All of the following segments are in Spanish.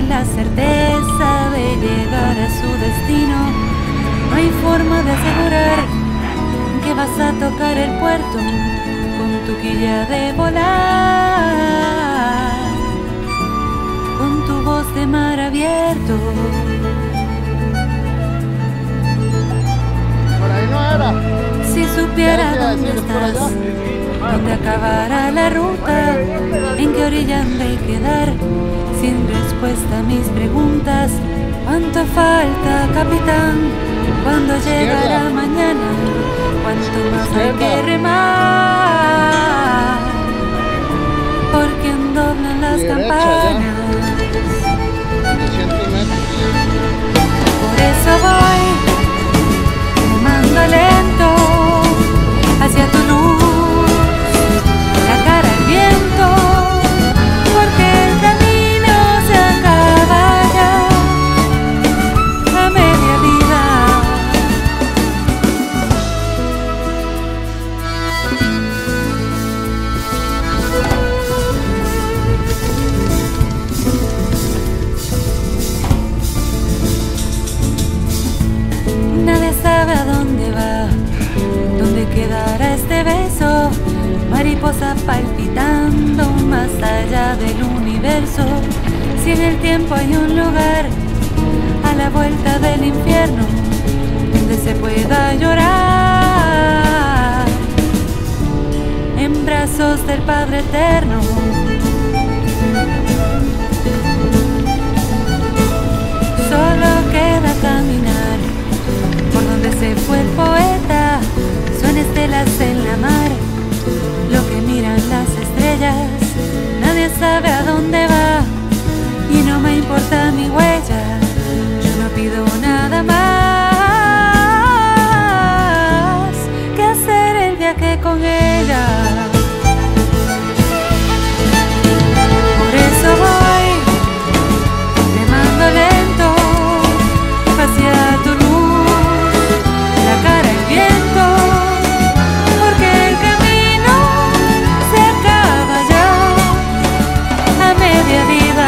la certeza de llegar a su destino. No hay forma de asegurar que vas a tocar el puerto con tu quilla de volar, con tu voz de mar abierto. Por ahí no era. Si supiera dónde estás, dónde acabará la ruta, en qué orilla han de quedar, sin respuesta a mis preguntas. ¿Cuánto falta, capitán? ¿Cuándo llegará mañana? ¿Cuánto más hay que remar? ¿Por quién doblan las campanas? Por eso voy remando lento hacia tu luz, la cara al viento, porque el camino se acaba ya a media vida. Nadie sabe a dónde va, dónde quedará este beso, mariposa palpitando más allá del universo. Si en el tiempo hay un lugar a la vuelta del infierno donde se pueda llorar en brazos del Padre Eterno. Solo queda caminar por donde se fue el poeta. Son estelas en la mar, lo que miran las estrellas. Nadie sabe a dónde va y no me importa mi huella. Yo no pido nada más que hacer el viaje con ella. Por eso voy remando lento hacia tu luz, la cara al viento, porque el camino se acaba ya a media vida,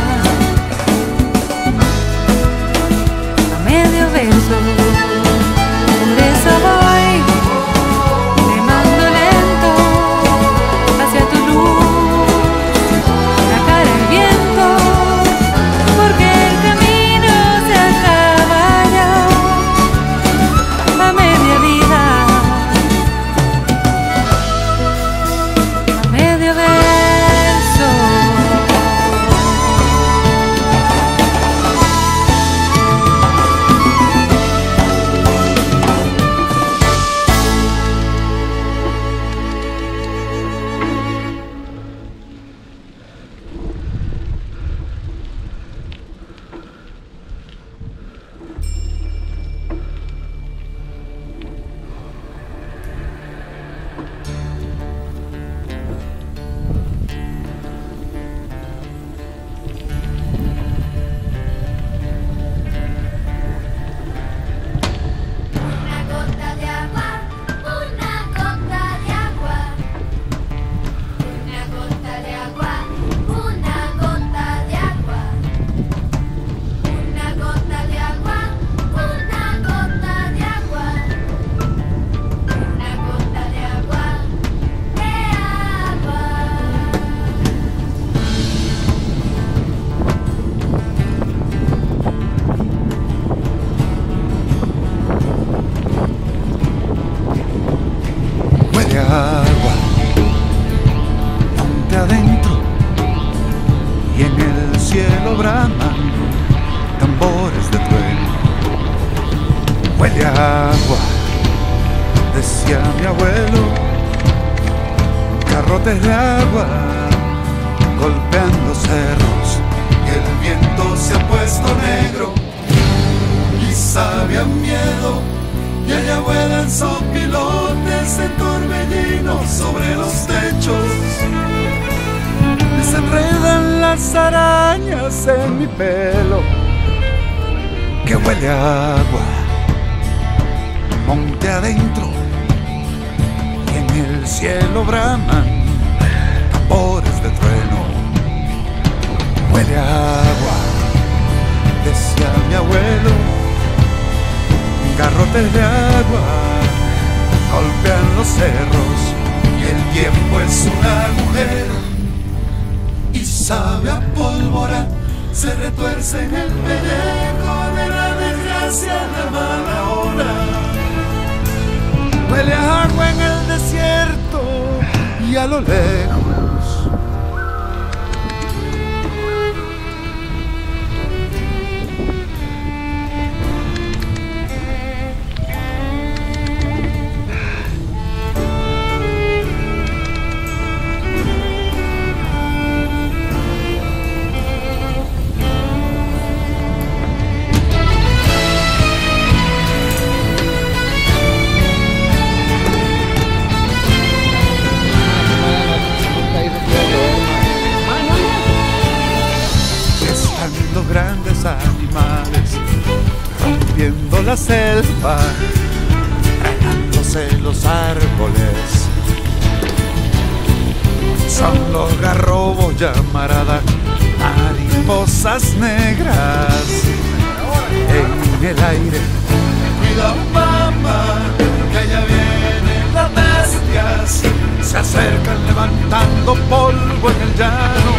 a medio beso. Por eso voy remando lento hacia tu luz, la cara al viento, porque el camino se acaba ya a media vida, a medio verso. Una gota de agua, una gota de agua, una gota de agua, una gota de agua, una gota de agua, una gota de agua, una gota de agua, de agua. Huele a agua, monte adentro, y en el cielo braman tambores de trueno. Huele a agua, decía mi abuelo, garrotes de agua golpeando cerros, y el viento se ha puesto negro y sabe a miedo. Y allá vuelan sopilotes de torbellino sobre los techos. Y se enredan las arañas en mi pelo, que huele a agua, monte adentro, y en el cielo braman tambores de trueno. Huele a agua, mi abuelo. Garrotes de agua golpean los cerros y el tiempo es un agujero y sabe a pólvora, se retuerce en el pellejo de la desgracia, la mala hora. Huele a agua en el desierto y a lo lejos grandes animales rompiendo la selva, tragándose los árboles. Son los garrobos, llamarada, mariposas negras en el aire. Cuidado, mamá, que allá vienen las bestias, se acercan levantando polvo en el llano.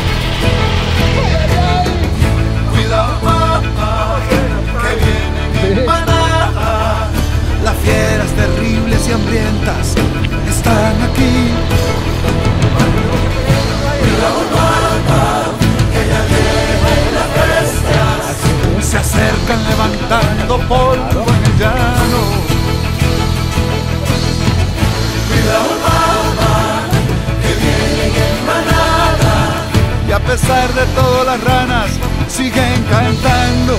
Cuidado, mamá, que vienen en manada. Las fieras terribles y hambrientas están aquí. Cuidado, mamá, que ya vienen las bestias, se acercan levantando polvo en el llano. Cuidado, mamá, que vienen en manada. Y a pesar de todo las ranas siguen cantando.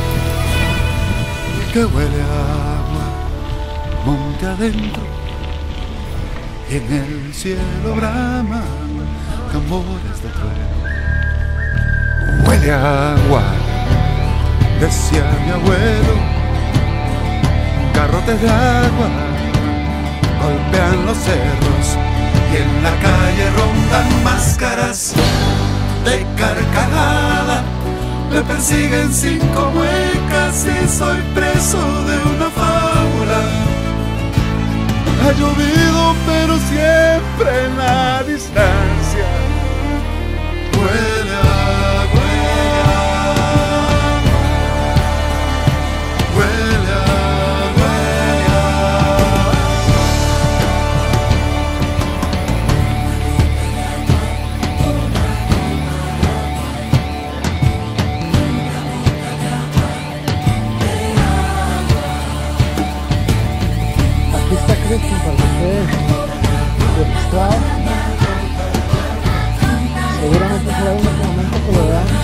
Que huele a agua monte adentro y en el cielo braman tambores de trueno. Huele a agua, decía mi abuelo. Garrotes de agua golpean los cerros y en la calle rondan máscaras de carcajada. Me persiguen 5 muecas y soy preso de una fábula. Ha llovido pero siempre en la distancia. Huele a agua, huele a seguramente será un momento que lo veamos.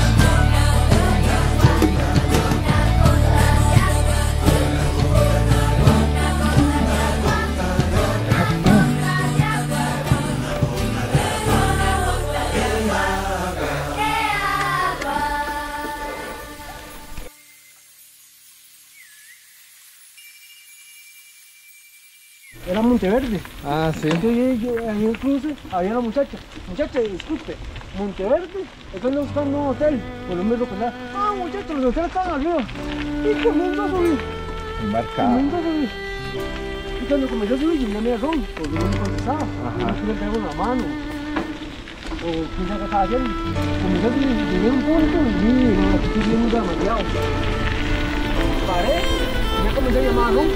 Era Monteverde. Ah, sí. Entonces ahí en el cruce había una muchacha, disculpe, Monteverde, estoy buscando un hotel, por lo menos que muchachos, los hoteles están arriba. Y comienzo a subir. Embarcado. Y cuando comenzó a subir, yo me razón, porque no me contestaba. Yo le pego una mano. O quién sabe qué estaba haciendo. Comenzó a subir, llegué a un punto y vi, no, aquí estoy viendo demasiado. Paré, y ya comencé a llamar a Ron.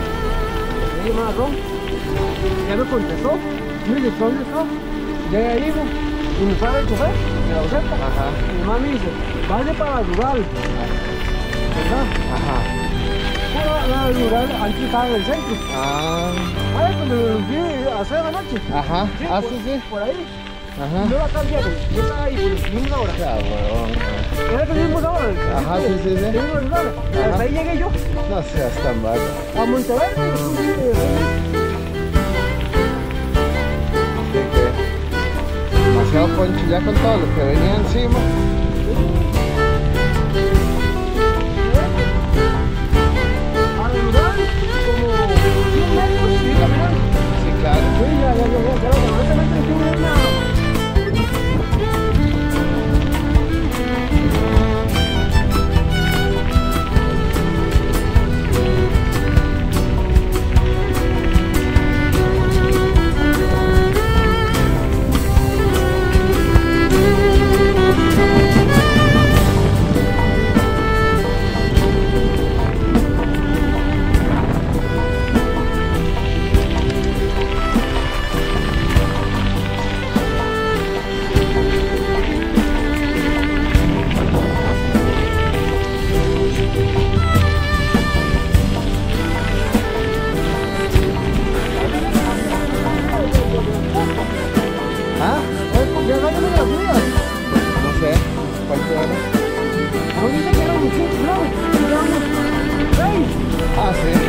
Ya me contestó, yo le dije, ¿dónde está? Ya digo, y me sale el chofer de la Oceta. Y mi mamá me dice, vaya para el rural, ¿verdad? Para la rural, antes estaba en el centro. Cuando me fui a hacer la noche. Sí, sí. Por ahí. No la cambiaron, yo estaba ahí por misma hora. Era que mismos ahora. Sí. Hasta ahí llegué yo. No seas tan malo. A Monteverde. Demasiado poncho ya con todo lo que venía encima. Al lugar, como 100 metros, sí, caminando. Sí, claro. Sí, ya, honestamente no estuve en nada. Ahorita que éramos no, éramos 6. Ah, sí.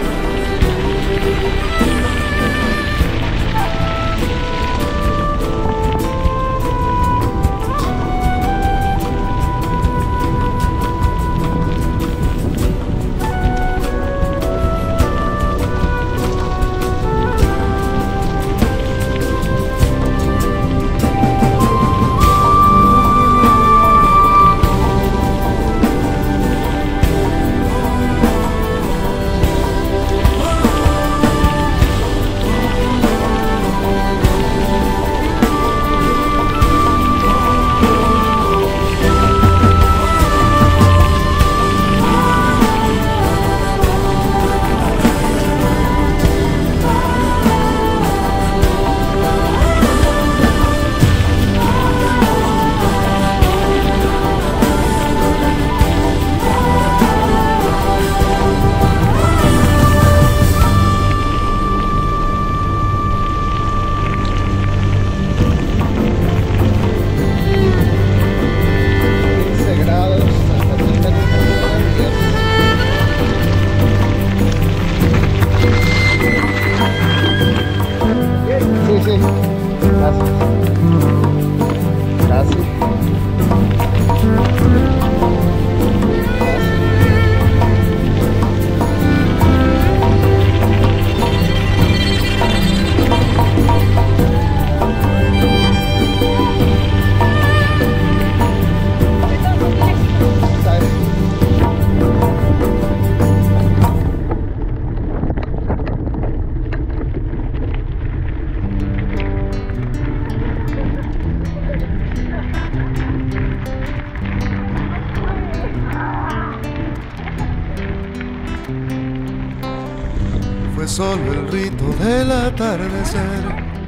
Solo el rito del atardecer,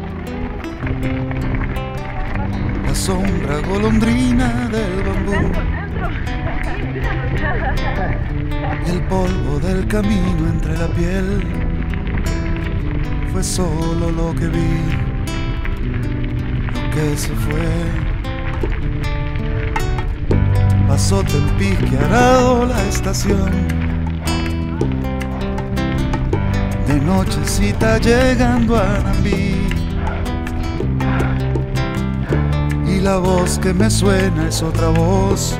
la sombra golondrina del bambú, el polvo del camino entre la piel, fue solo lo que vi, lo que se fue. Pasó Tempique arado la estación, de nochecita llegando a Nambí, y la voz que me suena es otra voz,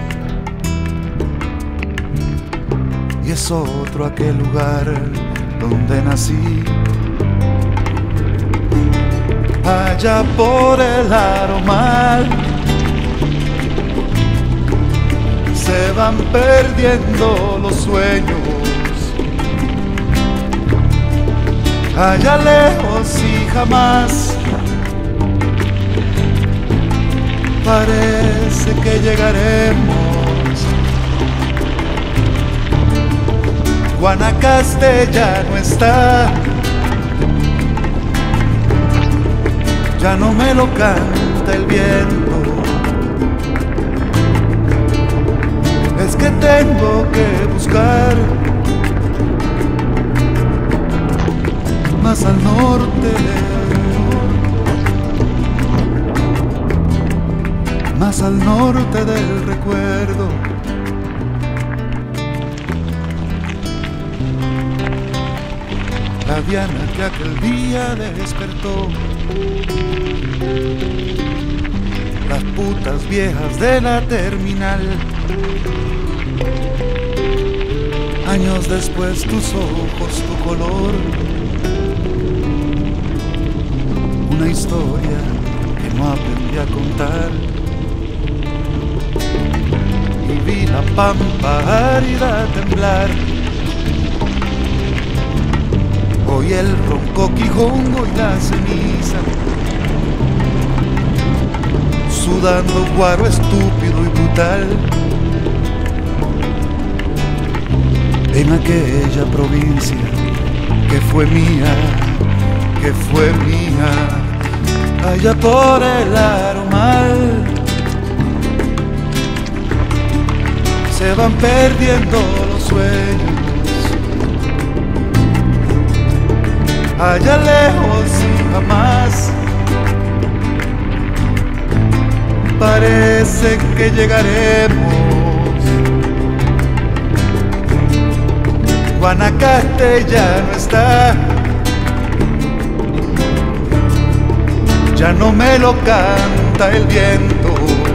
y es otro aquel lugar donde nací. Allá por el Aromal se van perdiendo los sueños, allá lejos y jamás parece que llegaremos. Guanacaste ya no está, ya no me lo canta el viento. Es que tengo que buscar más al norte, más al norte del recuerdo. La Diana que aquel día despertó, las putas viejas de la terminal. Años después tus ojos, tu color, una historia que no aprendí a contar. Y vi la pampa árida temblar, oí el ronco quijongo y la ceniza, sudando guaro estúpido y brutal. En aquella provincia que fue mía, allá por el Aromal, se van perdiendo los sueños, allá lejos y jamás parece que llegaremos. Guanacaste ya no está, ya no me lo canta el viento.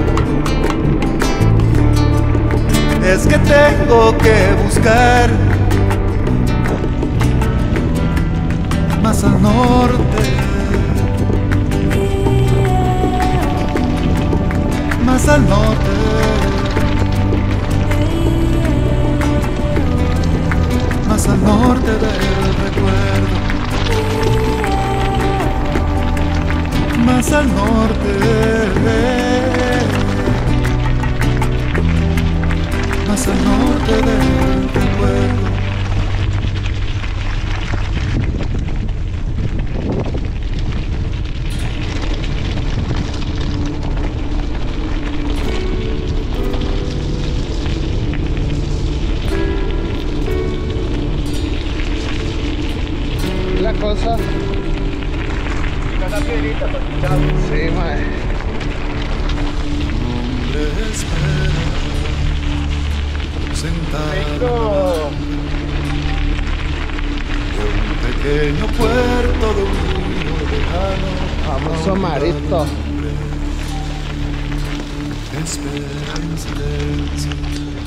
Es que tengo que buscar más al norte, más al norte. Más al norte del recuerdo, más al norte, más al norte del recuerdo. La cosa. Cada piedrita para escuchar. Sí, mae. Espera, sentado en un pequeño puerto de un río lejano. Famoso marito. Espera en silencio.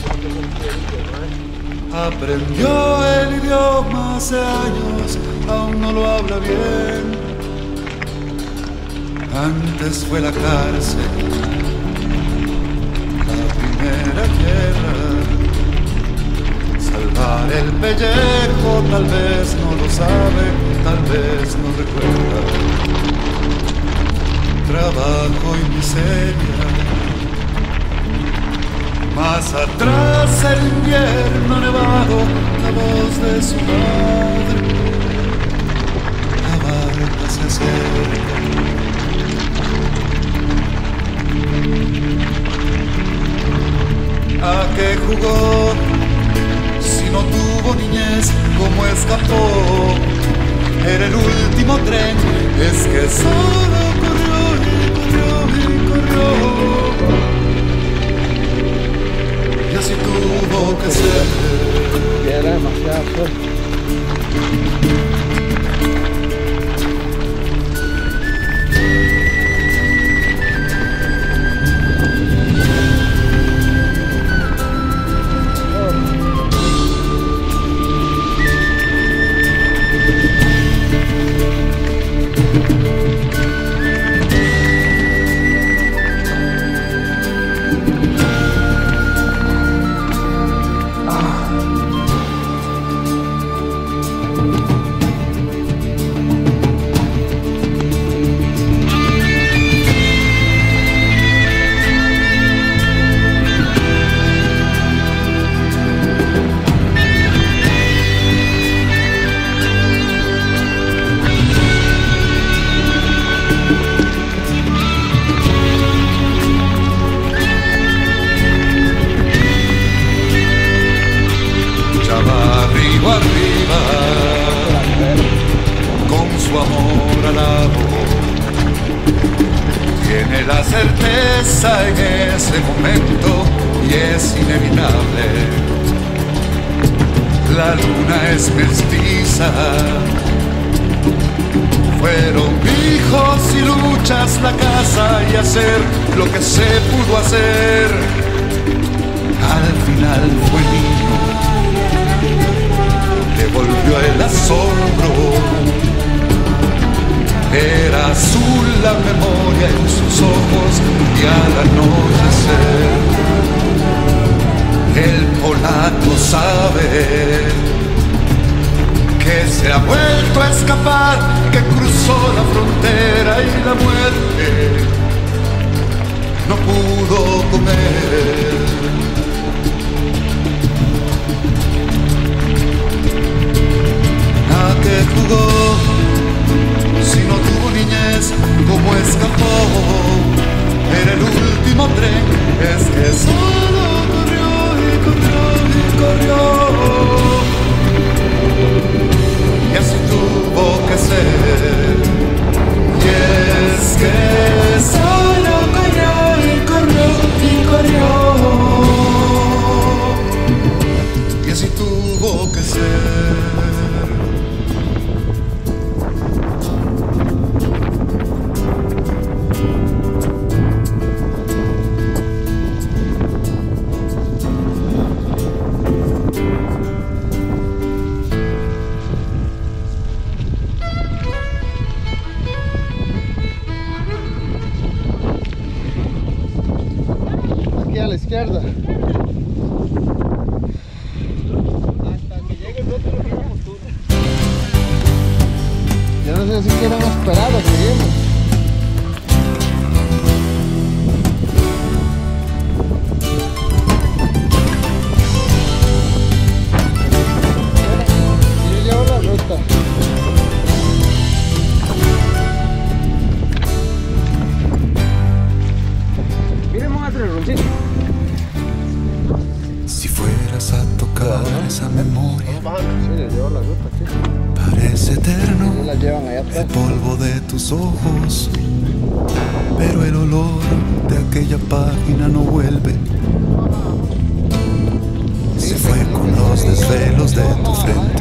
Aprendió el idioma hace años, aún no lo habla bien. Antes fue la cárcel, la primera guerra. Salvar el pellejo, tal vez no lo sabe, tal vez no recuerda. Trabajo y miseria. Más atrás el invierno nevado, la voz de su madre. La barca se acerca. ¿A qué jugó? Si no tuvo niñez, ¿cómo escapó? Era el último tren, es que solo corrió y corrió y corrió. Y así tuvo que ser. Y era demasiado fuerte. Arriba, con su amor al lado, tiene la certeza en ese momento y es inevitable. La luna es mestiza, fueron hijos y luchas la casa y hacer lo que se pudo hacer. Al final fue niño, devolvió el asombro. Era azul la memoria en sus ojos y al anochecer el polaco sabe que se ha vuelto a escapar, que cruzó la frontera y la muerte no pudo comer. ¿A qué jugó? Si no tuvo niñez, ¿cómo escapó? Era el último tren, es que solo corrió y corrió y corrió. Y así tuvo que ser. Y es que solo corrió y corrió y corrió. sola. Hasta que llegue el otro lo que llamamos tú. Yo no sé si quieren esperar o seguimos. Yo llevo la ruta. Miren, vamos a hacer el roncito. Si fueras a tocar esa memoria, Sí, yo llevo la ruta, sí. parece Ellos eterno la llevan allá el atrás. polvo de tus ojos, pero el olor de aquella página no vuelve. Se fue con los desvelos de tu frente.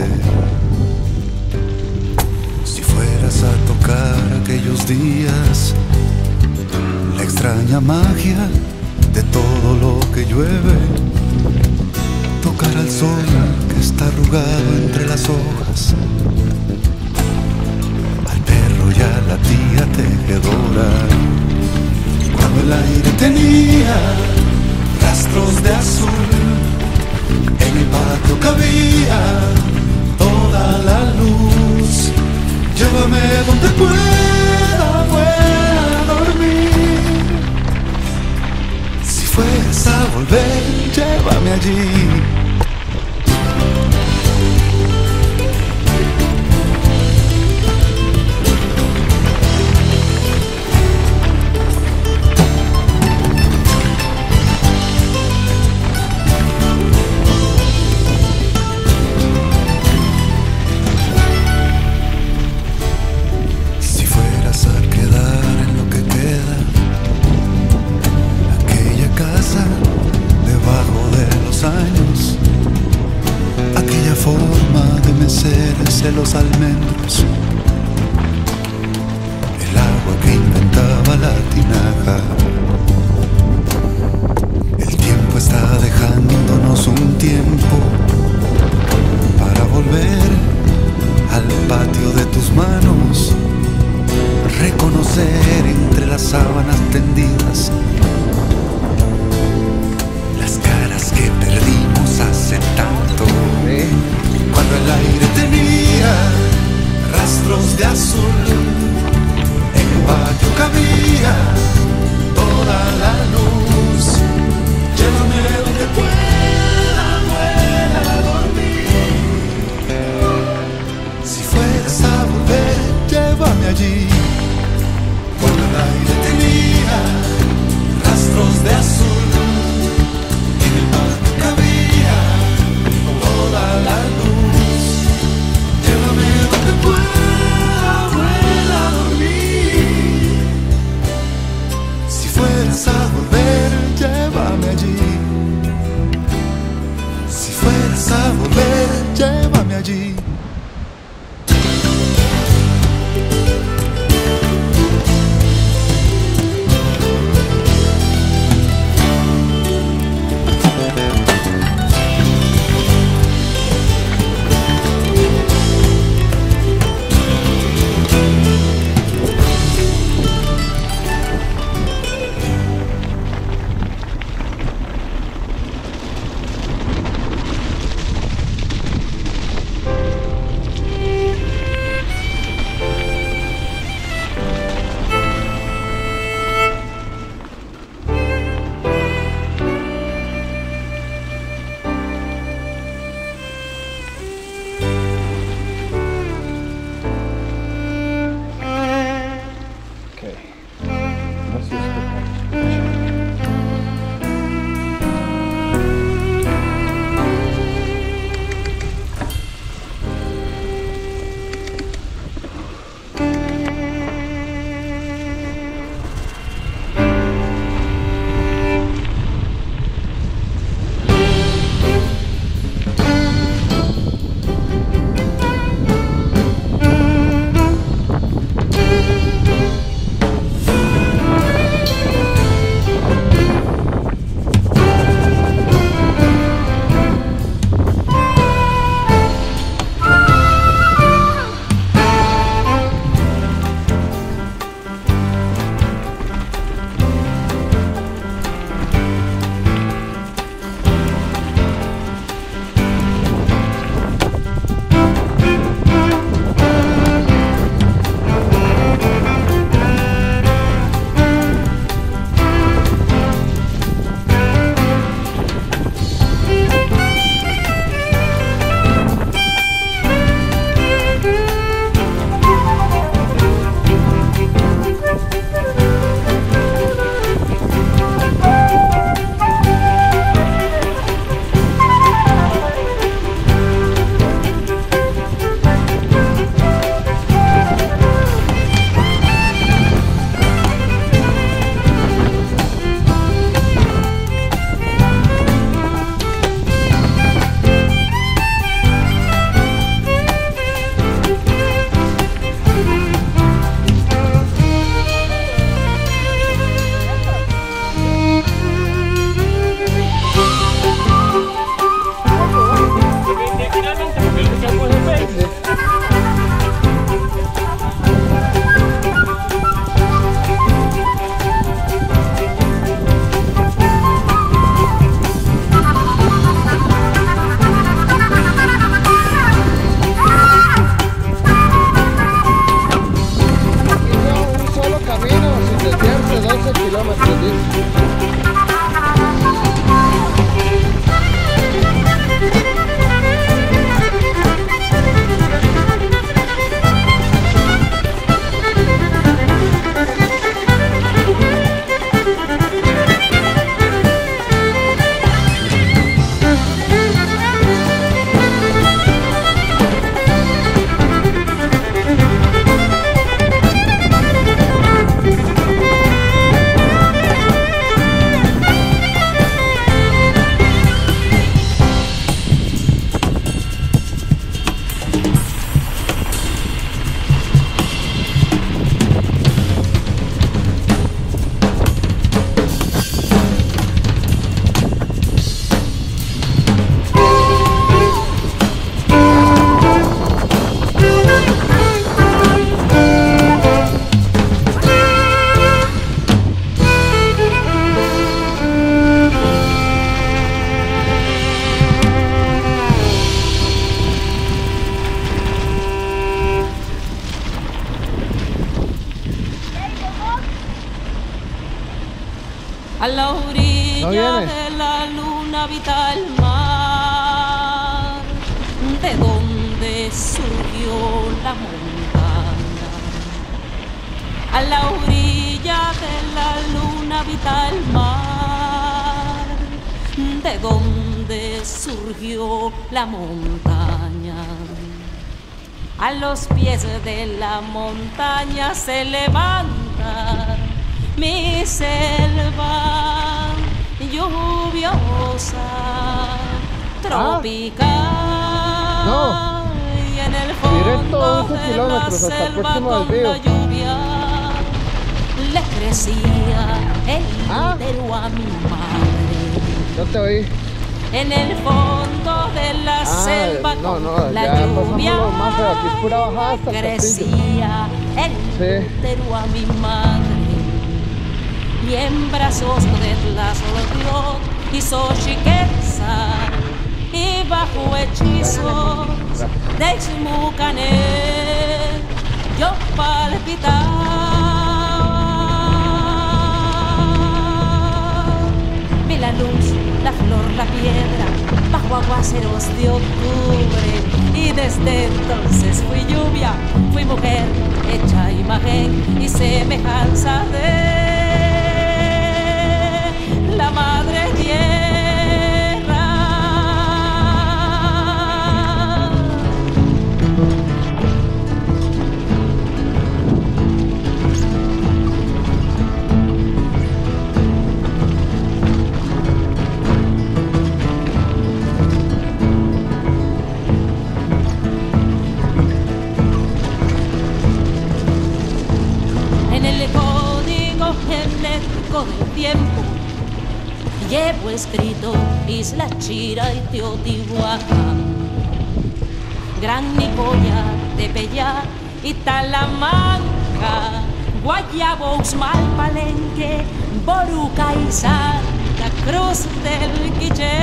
Si fueras a tocar aquellos días, la extraña magia de todo lo que llueve, tocar al sol que está arrugado entre las hojas, al perro y a la tía tejedora, cuando el aire tenía rastros de azul, en el patio cabía toda la luz. Llévame donde pueda dormir. Si fueras a volver, llévame allí. Si fueras a quedar en lo que queda, aquella casa debajo de los años, aquella forma de mecerse los almendros, el agua que inventaba la tinaja. El tiempo está dejándonos un tiempo para volver al patio de tus manos, reconocer entre las sábanas tendidas las caras que perdimos hace tanto, cuando el aire tenía rastros de azul, en el patio cabía toda la luz. Llévame donde pueda dormir. Si fueras a volver, llévame allí, cuando el aire tenía rastros de azul, en el patio cabía toda la luz. Llévame donde pueda dormir. Si fueras a volver, llévame allí. Si fueras a volver, llévame allí. la orilla de la luna habita el mar, de donde surgió la montaña. A la orilla de la luna habita el mar, de donde surgió la montaña. A los pies de la montaña se levanta mi selva lluviosa, tropical. Y en el fondo de la selva con la lluvia le crecía el útero a mi madre. Yo te oí. En el fondo de la selva con la lluvia aquí es pura bajada hasta el crecía el útero a mi madre. Y en brazos de Tlazolteotl hizo chiqueza y bajo hechizos de Ixmucané yo palpitaba. Vi la luz, la flor, la piedra, bajo aguaceros de octubre. Y desde entonces fui lluvia, fui mujer, hecha imagen y semejanza de la madre tierra. En el código genético del tiempo llevo escrito Isla Chira y Teotihuacán, Gran Nicoya, Tepeyac y Talamanca, Guayabo, Uxmal, Palenque, Boruca y Santa Cruz del Quiché.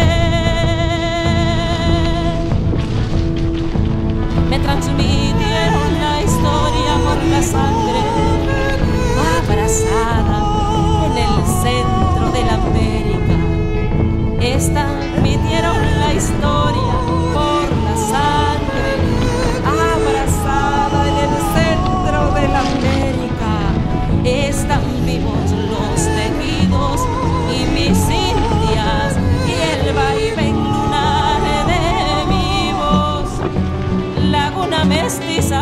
Me transmitieron la historia por la sangre, abrazada en el centro de la América. Transmitieron la historia por la sangre, abrazada en el centro de la América. Están vivos los tejidos y mis indias y el vaivén lunar de vivos, laguna mestiza.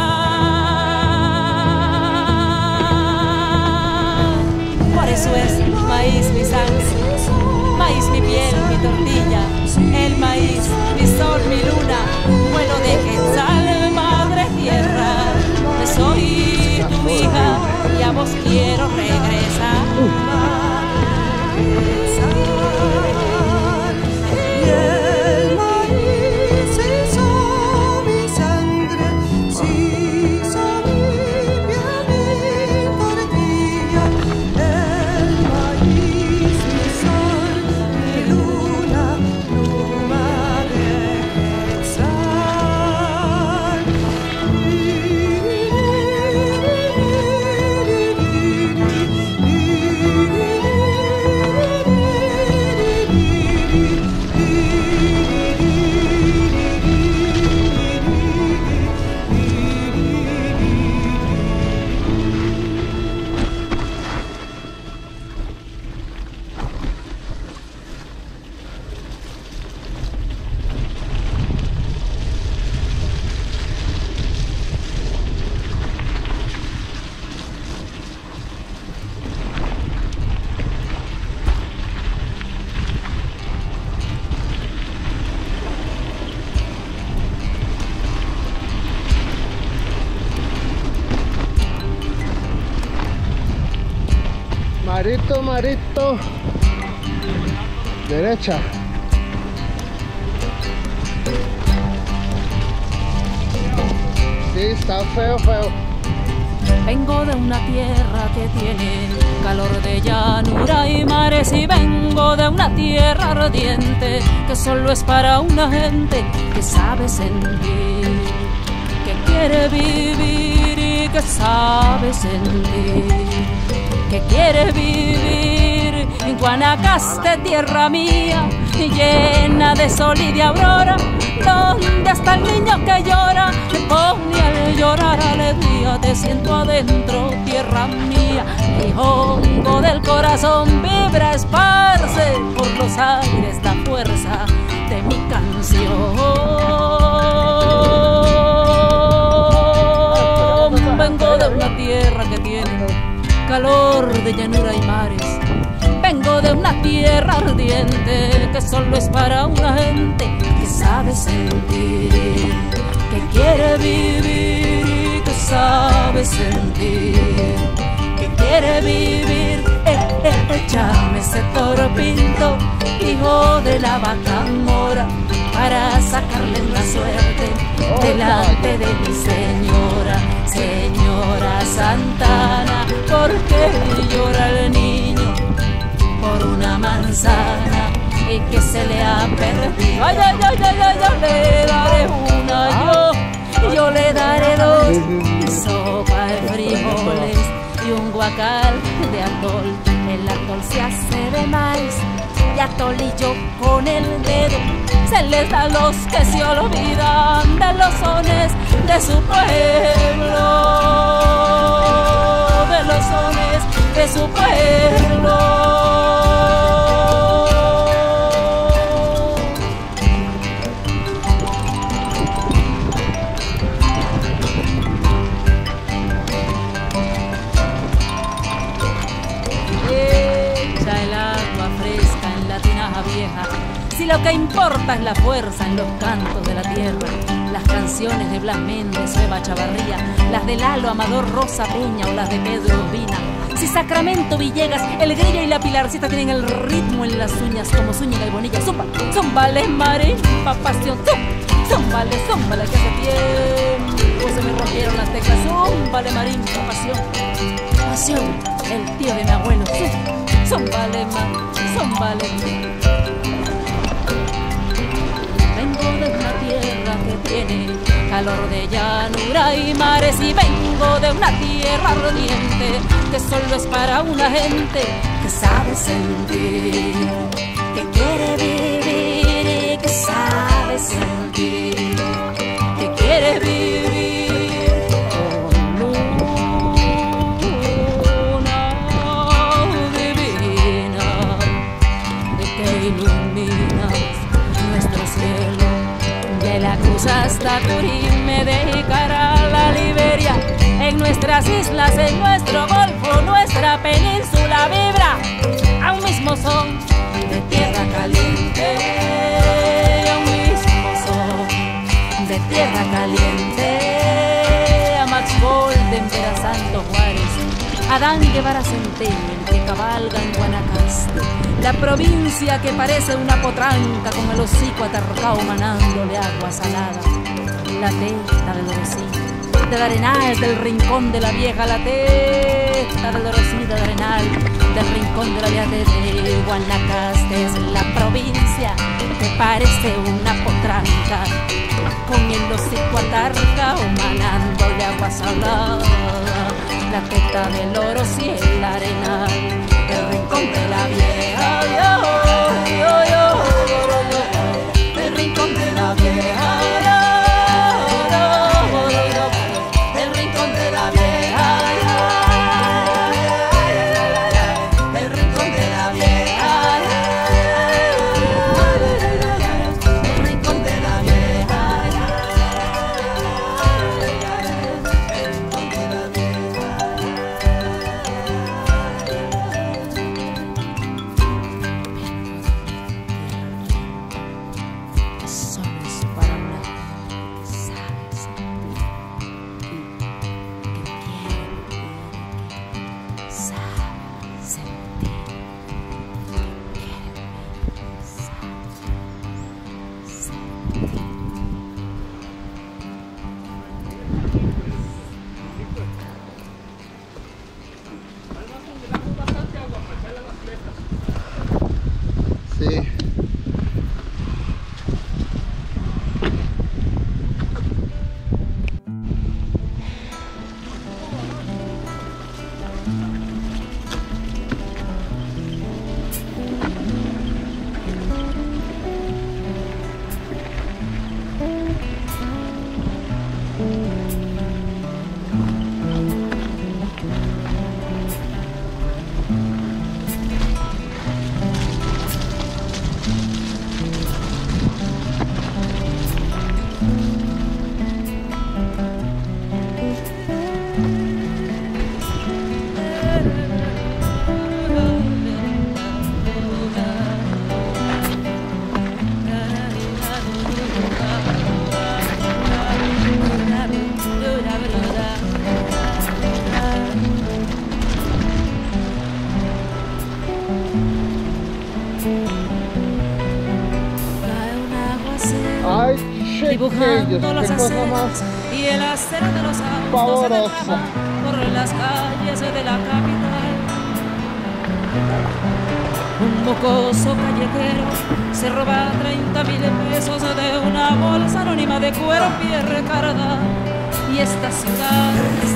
Por eso es maíz mi sangre, maíz mi piel, mi tortilla, el maíz, mi sol, mi luna, vuelo de Quetzal, madre tierra. Soy tu hija y a vos quiero regresar. Y el maíz hizo mi sangre, si hizo mi piel, mi tortilla. El maíz, mi sol, mi luna, pluma de Quetzal. Marito, Marito. Derecha. Sí, está feo, feo. Vengo de una tierra que tiene calor de llanura y mares, y vengo de una tierra ardiente que solo es para una gente que sabe sentir, que quiere vivir y que sabe sentir, que quiere vivir en Guanacaste, tierra mía, llena de sol y de aurora, donde hasta el niño que llora me pone al llorar alegría. Te siento adentro, tierra mía, y hongo del corazón vibra, esparce por los aires la fuerza de mi canción. Vengo de una tierra que tiene calor de llanura y mares. Vengo de una tierra ardiente que solo es para una gente que sabe sentir, que quiere vivir y que sabe sentir, que quiere vivir. Échame ese toro pinto, hijo de la vaca mora, para sacarle la suerte delante de mi señora, señora Santana. Porque llora el niño por una manzana y que se le ha perdido. Ay, ay, ay, ay, ay, yo le daré una, yo le daré dos, y sopa de frijoles y un guacal de atol. El atol se hace de maíz y atolillo con el dedo se les da a los que se olvidan de los sones de su pueblo, de los sones de su pueblo. Si lo que importa es la fuerza en los cantos de la tierra, las canciones de Blas Méndez o Eva Chavarría, las de Lalo, Amador, Rosa Peña o las de Pedro Urbina. Si Sacramento, Villegas, El Grilla y la Pilarcita tienen el ritmo en las uñas como Zúñiga y Bonilla. Zómbale, marimba, pasión, zómbale, zómbale, que hace tiempo se me rompieron las teclas. Zómbale, marimba, pasión, pasión, el tío de mi abuelo. Zómbale, zómbale. De una tierra que tiene calor de llanura y mares, y vengo de una tierra ardiente que solo es para una gente que sabe sentir, que quiere vivir y que sabe sentir, que quiere vivir con luna divina que ilumina nuestro cielo. De la Cruz hasta Turín me dedicará la Liberia. En nuestras islas, en nuestro golfo, nuestra península vibra a un mismo son de tierra caliente, a un mismo son de tierra caliente. A Max Goldenberg, a Santo Juárez, Adán Guevara Centeno, el que cabalga en Guanacaste, la provincia que parece una potranca con el hocico atarcao manándole agua salada. La testa del Orosí, de Arenal, del rincón de la vieja, la testa del Orosí, de Arenal, del rincón de la vieja de Guanacaste. Es la provincia que parece una potranca con el hocico atarcao manándole agua salada. La testa del Orosí, el Arenal, el rincón de la vieja, el rincón de la vieja, el rincón de la vieja, el rincón de la vieja, el rincón de la vieja. dibujando las qué cosa aceras más y el acero de los autos se pavorosa. derrama por las calles de la capital. Un mocoso callejero se roba 30.000 pesos de una bolsa anónima de cuero pie recargada. Y esta ciudad es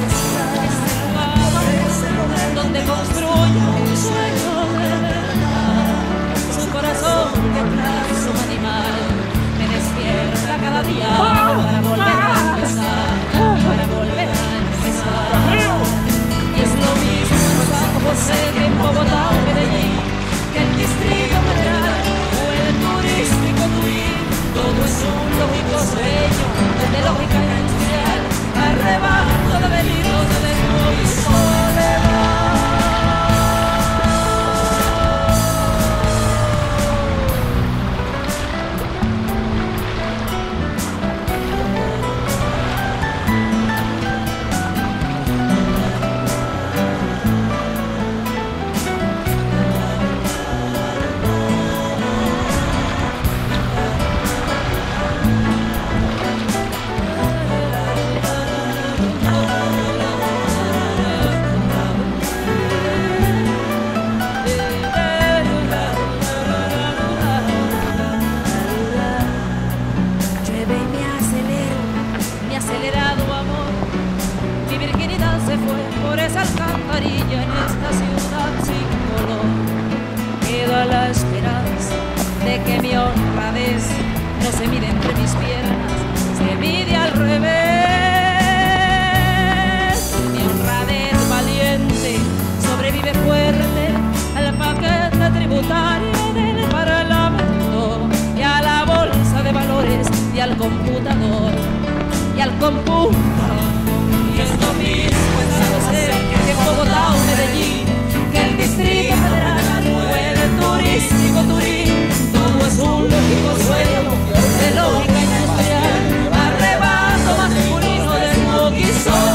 el lugar donde construye un sueño de verdad. Su corazón que traza un animal me despierta cada día para volver a empezar, para volver a empezar. Y es lo mismo en San José que en Bogotá o Medellín, que el Distrito Federal o el turístico Turín. Todo es un lógico sueño de lógica industrial, arrebato de delitos de desnudo y soledad. Alcantarilla en esta ciudad sin color. Queda la esperanza de que mi honradez no se mide entre mis piernas, se mide al revés. Mi honradez valiente sobrevive fuerte al paquete tributario del Parlamento y a la bolsa de valores y al computador y al computador. Y es lo mismo en San José que en Bogotá o Medellín, que el Distrito Federal o el turístico Turín. Todo es un lógico sueño de lógica industrial, arrebato masculino de smog y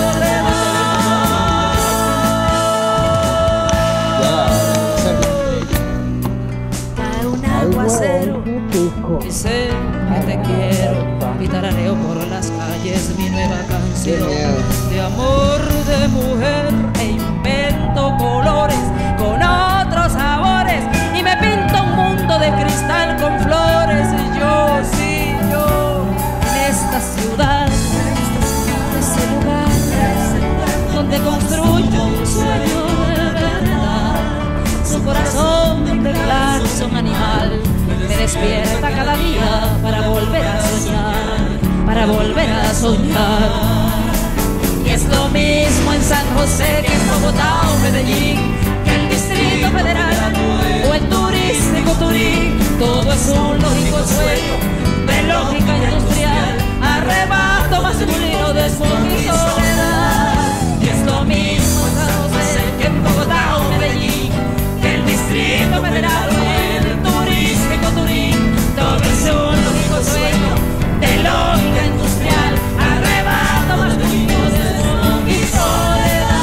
soledad. Cae un aguacero y sé que te quiero, y tarareo por las calles mi nueva canción de amor de mujer, e invento colores con otros sabores y me pinto un mundo de cristal con flores. Y yo, sí, yo, en esta ciudad, ese lugar donde construyo un sueño de verdad. Su corazón de clase, un animal, me despierta cada día para volver a soñar, para volver a soñar. Y es lo mismo en San José que en Bogotá o Medellín, que el Distrito Federal o el turístico Turín. Todo es un lógico sueño de lógica industrial, arrebato masculino de smog y soledad. Y es lo mismo en San José que en Bogotá o Medellín, que el Distrito Federal o el turístico Turín. Todo es un lógico sueño de lógica industrial, arrebato masculino de smog y soledad.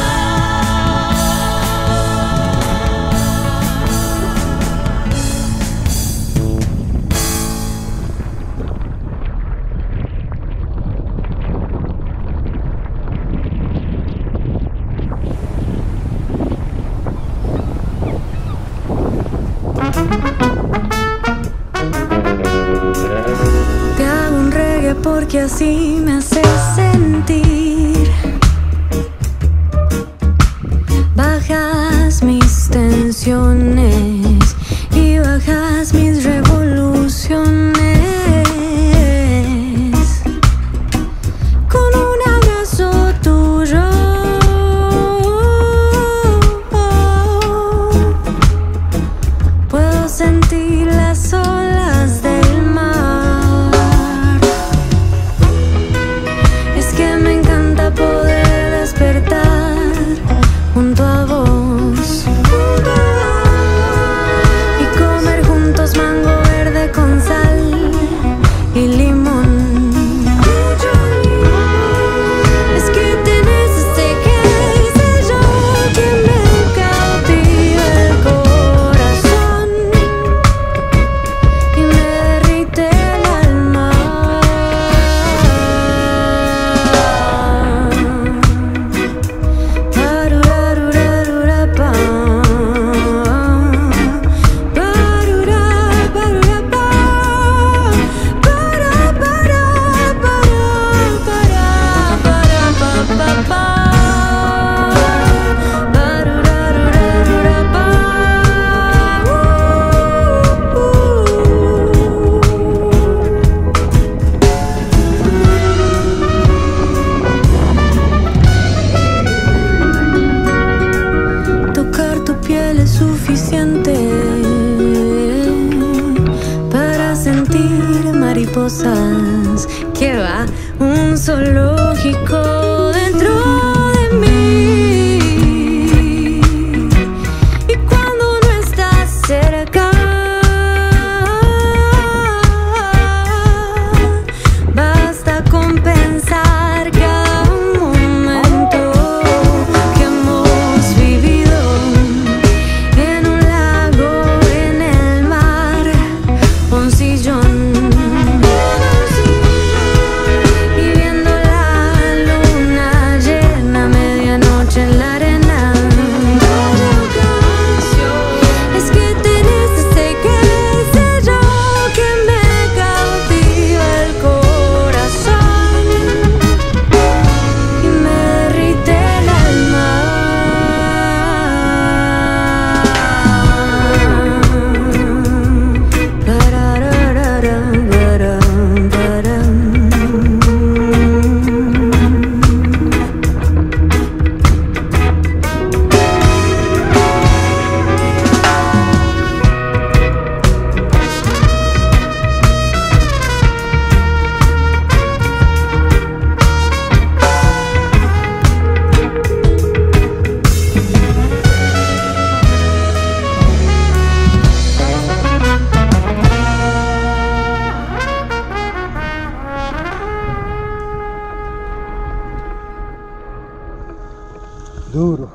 Te hago un reggae porque así me hace sentir. Bajas mis tensiones y bajas mis revoluciones. Con un abrazo tuyo puedo sentir las olas del mar. Es que me encanta poder despertar junto a vos y comer juntos mango verde con sal y limón. Es que tenés ese que sé yo que me cautiva el corazón y me derrite el alma. cosas que va un zoológico dentro de mí. Y cuando no estás cerca, basta con pensar cada momento que hemos vivido en un lago, en el mar, un sillón. Y viendo la luna llena, medianoche en la arena. Es que tenés ese qué sé yo que me cautiva el corazón y me derrite el alma. Duro.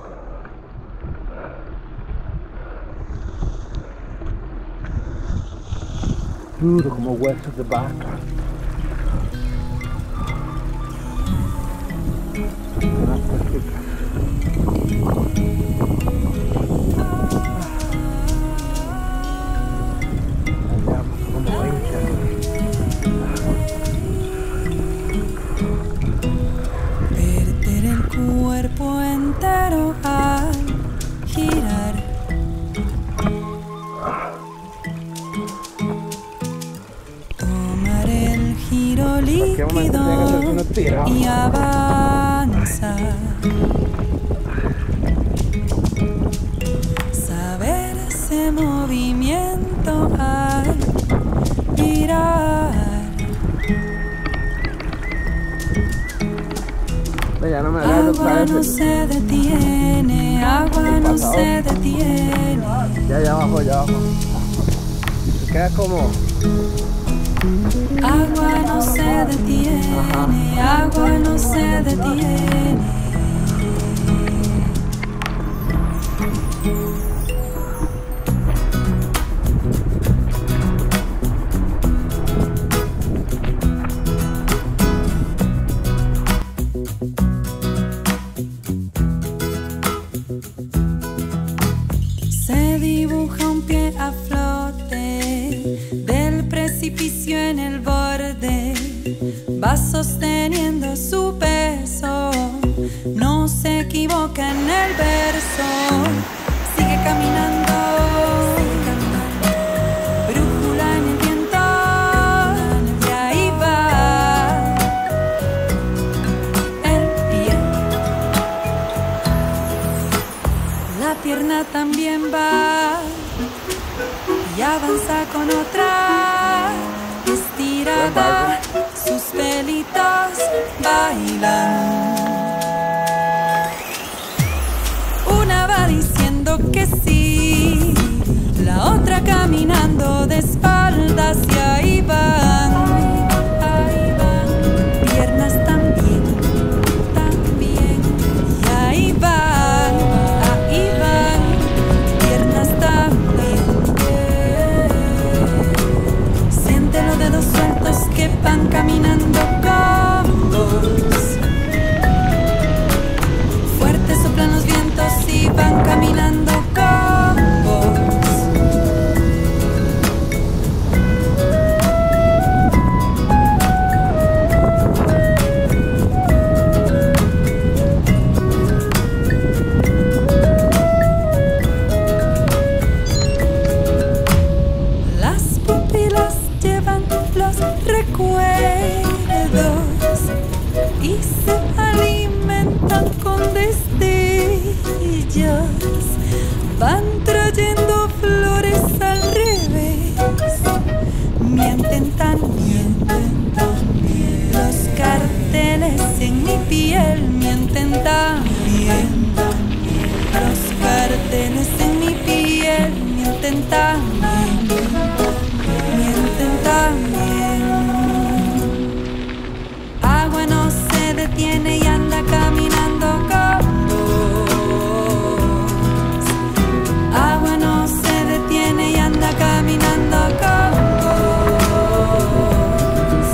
Duro como huesos de vaca. Una práctica. Andamos como 20 años. Perder el cuerpo entero al girar. Tomar el giro ¿Qué momento tiene que hacer líquido una tira? y avanzar. Saber ese movimiento al girar. Ya no me hagas los Agua no pares. se detiene, agua no se detiene. Ya abajo, ya abajo. Se queda como. Agua no se detiene, agua no se detiene. Se dibuja un pie a flote del precipicio en el borde. Va sosteniendo su peso, no se equivoca en el verso. Sigue caminando, brújula en el viento, y ahí va el pie. La pierna también va y avanza con otra estirada, sus pelitos bailan. Una va diciendo que sí, la otra caminando de espaldas y ahí van, piernas también, también, y ahí van, piernas también. Siente los dedos sueltos que van caminando cómodos. Fuertes soplan los vientos y van caminando cómodos. mienten también. Los carteles en mi piel mienten también, mienten también. Agua no se detiene y anda caminando con vos. Agua no se detiene y anda caminando con vos.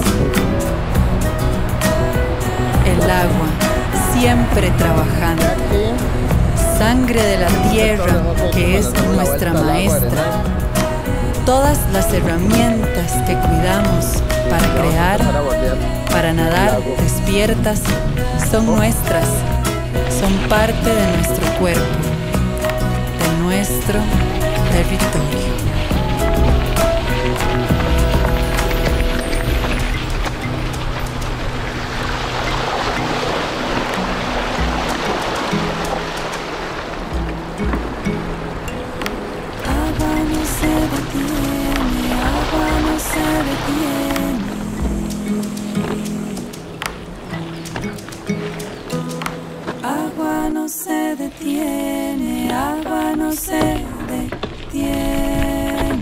El agua siempre trabajando. Sangre de la tierra que es nuestra maestra. Todas las herramientas que cuidamos para crear, para nadar despiertas, son nuestras, son parte de nuestro cuerpo, de nuestro territorio. Agua no se detiene, agua no se detiene.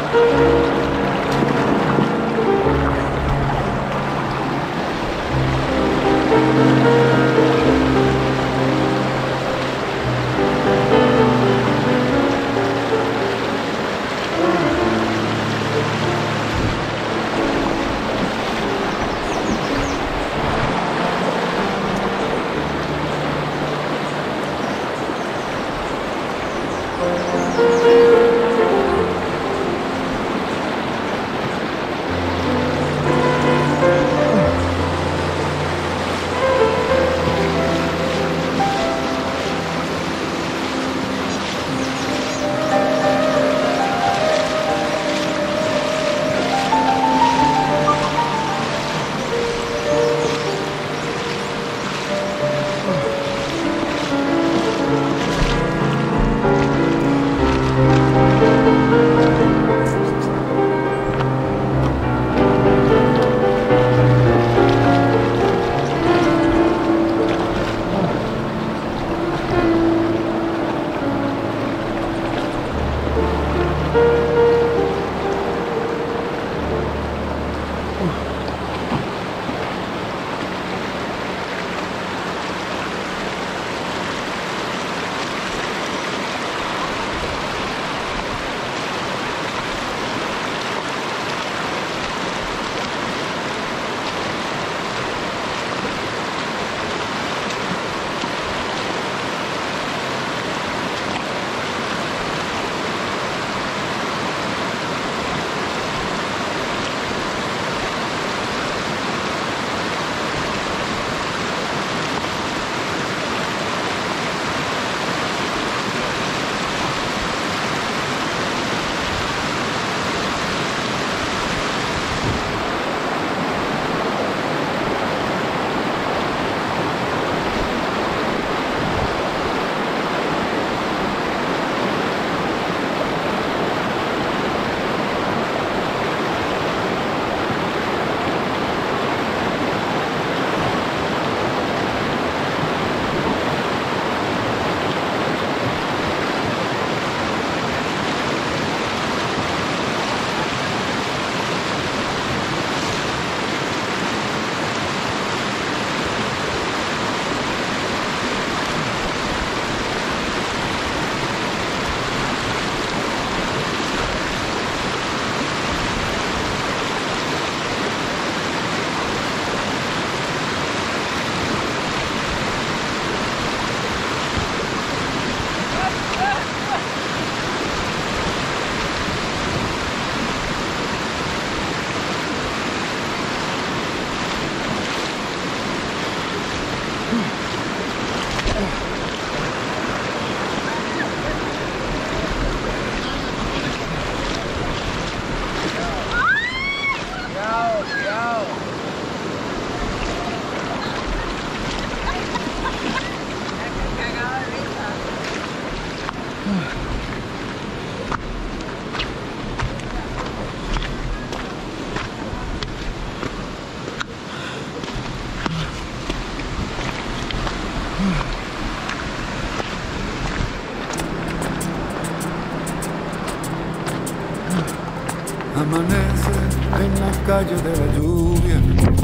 Amanece en la calle de la lluvia,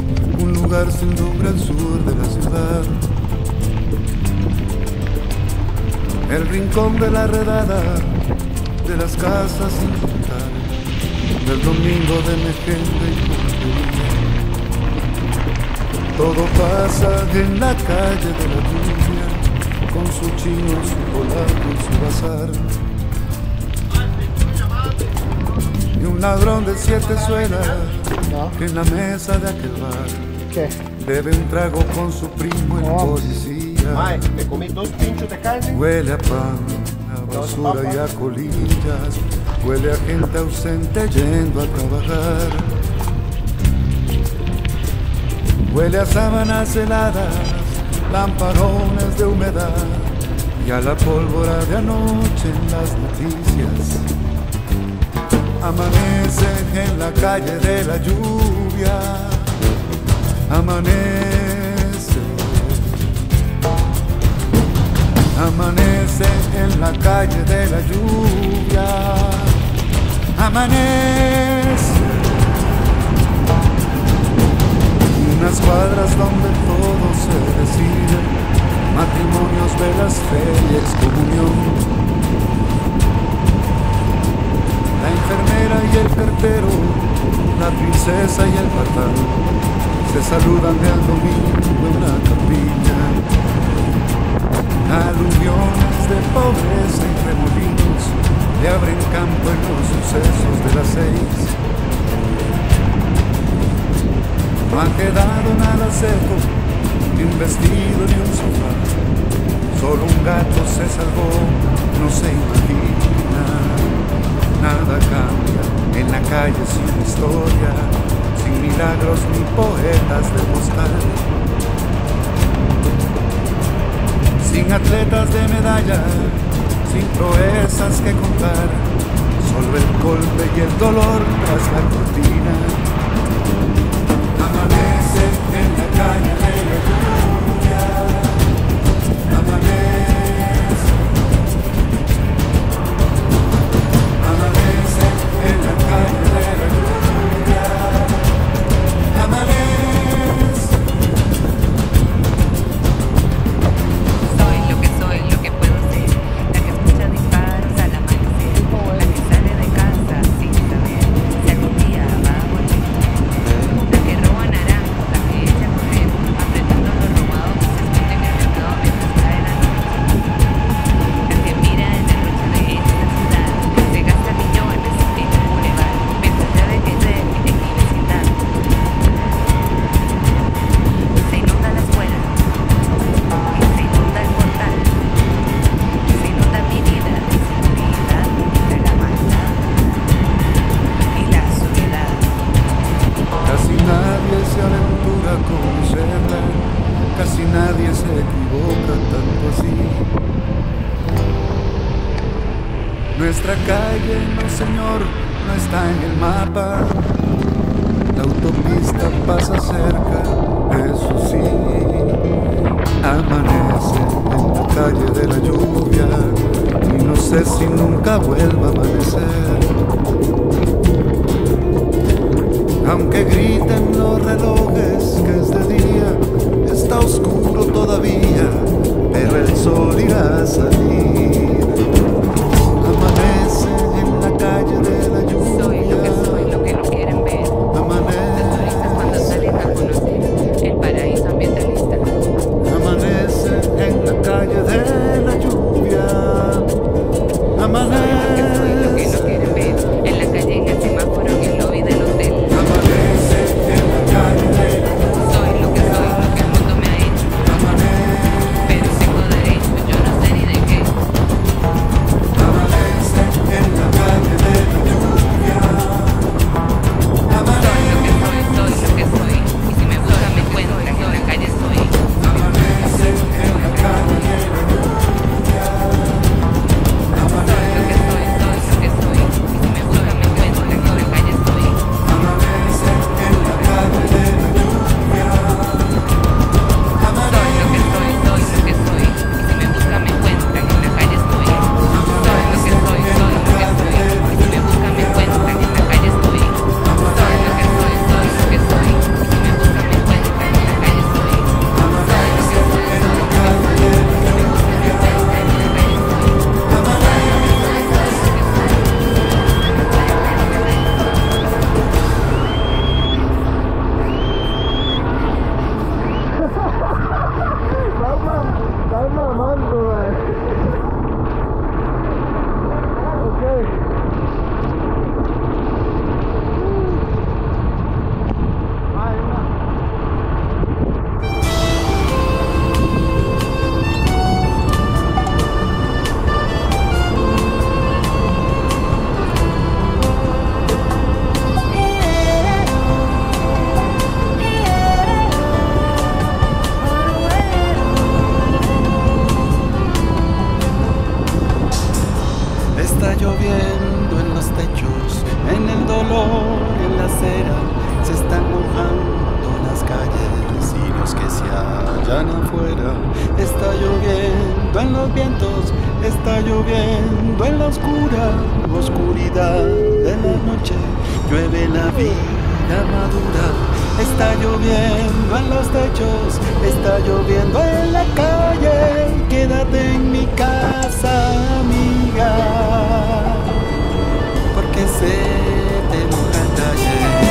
un lugar sin nombre al sur de la ciudad. El rincón de la redada, de las casas sin contar, del domingo de emergencia y portería. Todo pasa en la calle de la lluvia, con su chino, su polaco y su bazar. Y un ladrón de 7 suelas que en la mesa de aquel bar bebe un trago con su primo el policía. Mae, me comí 2 pinchos de carne. Huele a pan, a basura y a colillas. Huele a gente ausente yendo a trabajar. Huele a sábanas heladas, lamparones de humedad y a la pólvora de anoche en las noticias. Amanece en la calle de la lluvia, amanece, amanece en la calle de la lluvia, amanece. Unas cuadras donde todo se decide, matrimonios, velas, fe y excomunión. La enfermera y el cartero, la princesa y el patán, se saludan de al domingo en la capilla. Aluviones de pobreza y remolinos le abren campo en los sucesos de las 6. No ha quedado nada seco, ni un vestido ni un sofá. Solo un gato se salvó, no se imagina. Nada cambia en la calle sin historia, sin milagros ni poetas de postal. Sin atletas de medalla, sin proezas que contar. Solo el golpe y el dolor tras la cortina. Amanece en la calle de la lluvia, amanece, amanece en la calle de la lluvia, amanece. Soy lo que puedo ser, la que escucha disparos al amanecer, la que sale de casa sin saber si algún día va a volver. La que roba naranjas, la que echa a correr, apretando los robados que se esconden en el mercado mientras cae la noche. La que mira en el noche de esta ciudad, se gasta millones en un bulevar, mientras ya de crecer en mi vecindad. Se inunda la escuela, y se inunda el portal, y se inunda mi vida de seguridad entre la maldad y la soledad. Casi nadie se aventura a conocerla, casi nadie se equivoca tanto así. Nuestra calle, no señor, no está en el mapa. La autopista pasa cerca, eso sí. Amanece en la calle de la lluvia y no sé si nunca vuelva a amanecer. Aunque griten los relojes que es de día, está oscuro todavía, pero el sol irá a salir. Amanece en la calle de la lluvia. Soy lo que no quieren ver. Los turistas cuando salen a conocer el paraíso ambientalista. Amanece en la calle de la lluvia. Soy lo que no quieren ver. En la calle, en el semáforo, en el lobby del hotel. Amanece en la calle de la lluvia. Soy lo que el mundo me ha hecho. Pero tengo derecho, yo no sé ni de qué. Amanece en la calle de la lluvia. Soy lo que soy. Y si me buscan me encuentran, en la calle estoy. Amanece en la calle de la lluvia. Soy lo que soy. Y si me buscan me encuentran, en la calle estoy. Amanece en la calle de la lluvia. Soy lo que soy. Y si me buscan me encuentran, en la calle estoy. Soy lo que soy. Y si me buscan me encuentran, en la calle estoy. Soy lo que soy. Y si me buscan me encuentran, en la calle estoy. Soy lo que soy. Y si me buscan me encuentran, en la calle estoy. Estás mamando, güey. Ok. Ay, no. Está lloviendo en los techos, en el dolor, en la acera, se están mojando las las calles y los que se hallan afuera. Está lloviendo en los vientos, está lloviendo en la oscuridad de la noche. Llueve la vida madura. Está lloviendo en los techos, está lloviendo en la calle. Quédate en mi casa, amiga, porque se te moja el taller.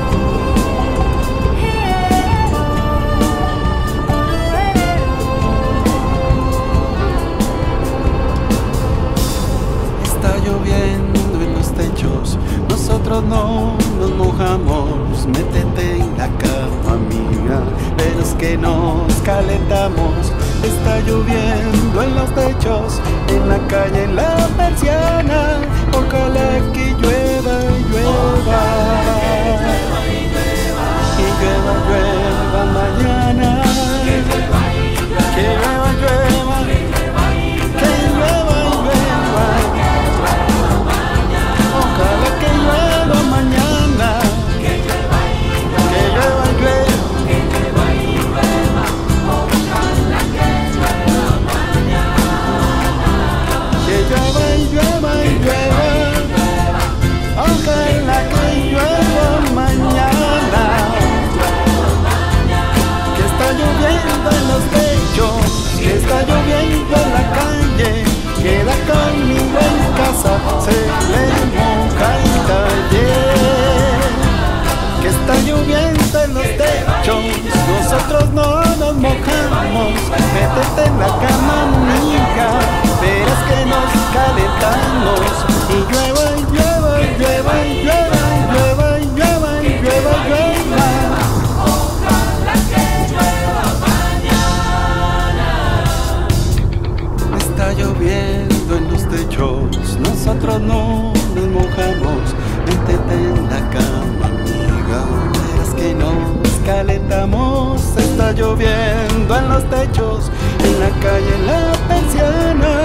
Está lloviendo en los techos, nosotros no nos mojamos. Métete en la cama, amiga, pero es que nos calentamos. Está lloviendo en los techos, en la calle, en la persiana. Ojalá que llueva y llueva, y llueva, llueva mañana. Que llueva, llueva, que llueva y llueva. Ojalá que llueva mañana. Que llueva y llueva. Que llueva y llueva y llueva. Ojalá que llueva mañana. Que está lloviendo en los techos, que está lloviendo en la calle. Queda conmigo en casa, se le moja el taller. Que está lloviendo en los techos, nosotros no nos mojamos. Métete en la cama, amiga, verás que nos calentamos. Y llueva, y llueva, y llueva, y llueva, y llueva, y llueva, y llueva, y llueva. Ojalá que llueva mañana. Está lloviendo en los techos, nosotros no nos mojamos. Métete en la cama, amiga, verás que nos calentamos. Está lloviendo en los techos, en la calle, en la persiana.